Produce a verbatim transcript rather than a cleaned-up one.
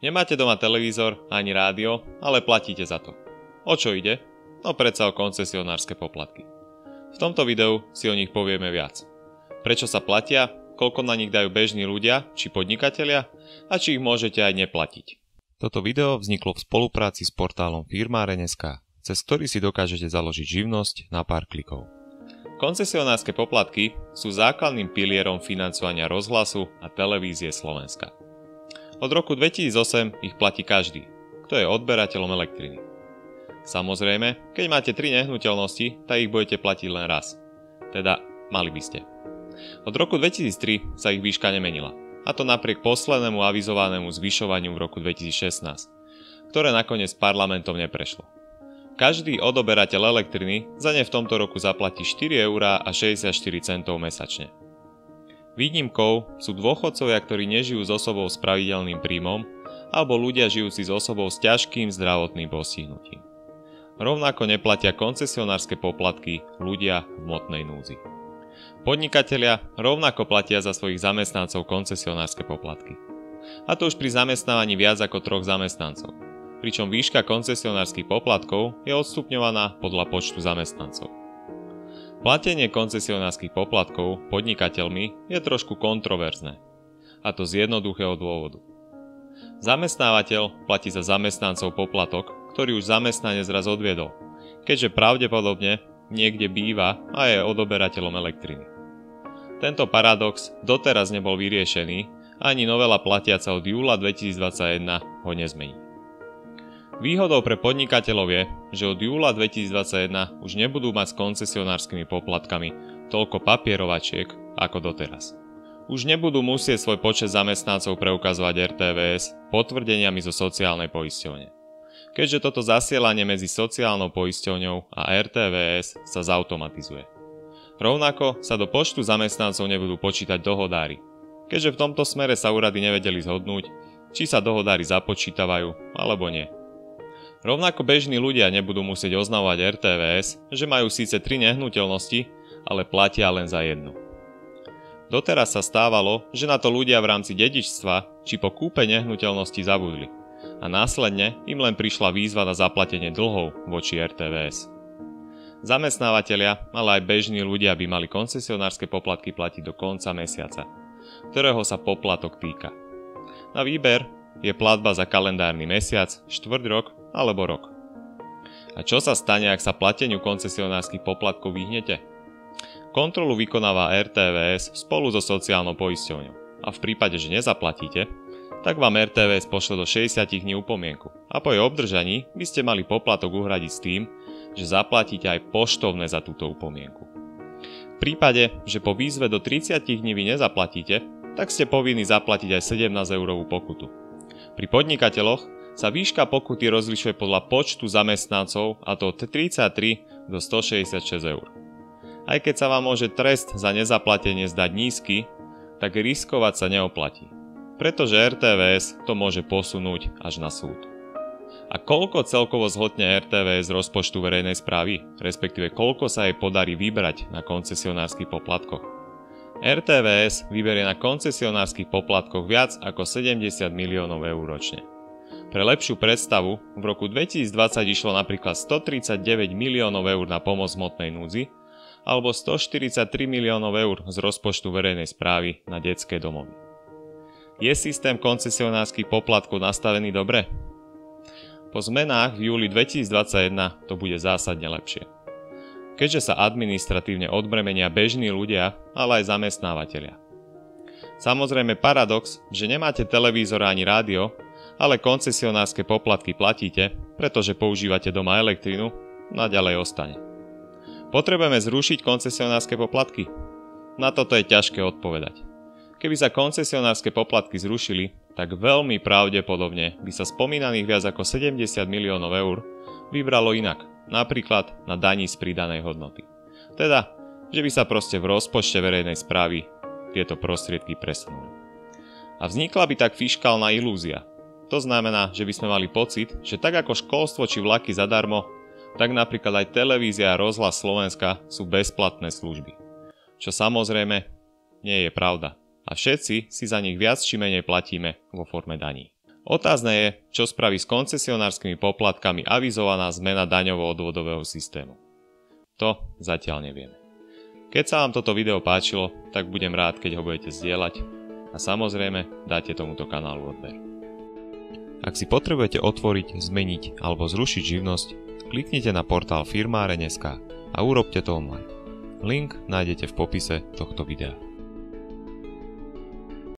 Nemáte doma televízor ani rádio, ale platíte za to. O čo ide? No predsa o koncesionárske poplatky. V tomto videu si o nich povieme viac. Prečo sa platia, koľko na nich dajú bežní ľudia či podnikatelia a či ich môžete aj neplatiť. Toto video vzniklo v spolupráci s portálom firmáreň bodka es ká, cez ktorý si dokážete založiť živnosť na pár klikov. Koncesionárske poplatky sú základným pilierom financovania rozhlasu a televízie Slovenska. Od roku dvetisícosem ich platí každý, kto je odberateľom elektriny. Samozrejme, keď máte tri nehnuteľnosti, tak ich budete platiť len raz. Teda, mali by ste. Od roku dvetisíctri sa ich výška nemenila, a to napriek poslednému avizovanému zvyšovaniu v roku dvetisícšestnásť, ktoré nakoniec parlamentom neprešlo. Každý odoberateľ elektriny za ne v tomto roku zaplatí štyri eurá a šesťdesiatštyri centov mesačne. Výnimkou sú dôchodcovia, ktorí nežijú s osobou s pravidelným príjmom alebo ľudia žijúci s osobou s ťažkým zdravotným postihnutím. Rovnako neplatia koncesionárske poplatky ľudia v hmotnej núdzi. Podnikatelia rovnako platia za svojich zamestnancov koncesionárske poplatky. A to už pri zamestnávaní viac ako troch zamestnancov, pričom výška koncesionárskych poplatkov je odstupňovaná podľa počtu zamestnancov. Platenie koncesionárskych poplatkov podnikateľmi je trošku kontroverzné, a to z jednoduchého dôvodu. Zamestnávateľ platí za zamestnancov poplatok, ktorý už zamestnanec raz odviedol, keďže pravdepodobne niekde býva a je odoberateľom elektriny. Tento paradox doteraz nebol vyriešený, ani novela platiaca od júla dvetisícdvadsaťjeden ho nezmení. Výhodou pre podnikateľov je, že od júla dvetisícdvadsaťjeden už nebudú mať s koncesionárskymi poplatkami toľko papierovačiek ako doteraz. Už nebudú musieť svoj počet zamestnancov preukazovať er té vé es potvrdeniami zo sociálnej poisťovne, keďže toto zasielanie medzi sociálnou poisťovňou a er té vé es sa zautomatizuje. Rovnako sa do počtu zamestnancov nebudú počítať dohodári, keďže v tomto smere sa úrady nevedeli zhodnúť, či sa dohodári započítavajú alebo nie. Rovnako bežní ľudia nebudú musieť oznamovať er té vé es, že majú síce tri nehnuteľnosti, ale platia len za jednu. Doteraz sa stávalo, že na to ľudia v rámci dedičstva či po kúpe nehnuteľnosti zabudli a následne im len prišla výzva na zaplatenie dlhov voči er té vé es. Zamestnávateľia, ale aj bežní ľudia by mali koncesionárske poplatky platiť do konca mesiaca, ktorého sa poplatok týka. Na výber je platba za kalendárny mesiac, štvrťrok alebo rok. A čo sa stane, ak sa plateniu koncesionárskych poplatkov vyhnete? Kontrolu vykonáva er té vé es spolu so sociálnou poisťovňou a v prípade, že nezaplatíte, tak vám er té vé es pošle do šesťdesiat dní upomienku a po jej obdržaní by ste mali poplatok uhradiť s tým, že zaplatíte aj poštovné za túto upomienku. V prípade, že po výzve do tridsať dní vy nezaplatíte, tak ste povinní zaplatiť aj sedemnásť eurovú pokutu. Pri podnikateľoch sa výška pokuty rozlišuje podľa počtu zamestnancov, a to od tridsaťtri do stošesťdesiatšesť eur. Aj keď sa vám môže trest za nezaplatenie zdať nízky, tak riskovať sa neoplatí, pretože er té vé es to môže posunúť až na súd. A koľko celkovo zhotne er té vé es z rozpočtu verejnej správy, respektíve koľko sa jej podarí vybrať na koncesionárskych poplatkoch? er té vé es vyberie na koncesionárskych poplatkoch viac ako sedemdesiat miliónov eur ročne. Pre lepšiu predstavu, v roku dvetisícdvadsať išlo napríklad stotridsaťdeväť miliónov eur na pomoc hmotnej núdzi alebo stoštyridsaťtri miliónov eur z rozpočtu verejnej správy na detské domovy. Je systém koncesionárskych poplatkov nastavený dobre? Po zmenách v júli dvetisícdvadsaťjeden to bude zásadne lepšie, keďže sa administratívne odbremenia bežní ľudia, ale aj zamestnávateľia. Samozrejme paradox, že nemáte televízor ani rádio, ale koncesionárske poplatky platíte, pretože používate doma elektrinu, naďalej ostane. Potrebujeme zrušiť koncesionárske poplatky? Na toto je ťažké odpovedať. Keby sa koncesionárske poplatky zrušili, tak veľmi pravdepodobne by sa spomínaných viac ako sedemdesiat miliónov eur vybralo inak, napríklad na daní z pridanej hodnoty. Teda, že by sa proste v rozpočte verejnej správy tieto prostriedky presunuli. A vznikla by tak fiškálna ilúzia. To znamená, že by sme mali pocit, že tak ako školstvo či vlaky zadarmo, tak napríklad aj televízia a rozhlas Slovenska sú bezplatné služby. Čo samozrejme nie je pravda. A všetci si za nich viac či menej platíme vo forme daní. Otázne je, čo spraví s koncesionárskymi poplatkami avizovaná zmena daňovo-odvodového systému. To zatiaľ nevieme. Keď sa vám toto video páčilo, tak budem rád, keď ho budete zdieľať a samozrejme dáte tomuto kanálu odber. Ak si potrebujete otvoriť, zmeniť alebo zrušiť živnosť, kliknite na portál firmáreň bodka es ká a urobte to online. Link nájdete v popise tohto videa.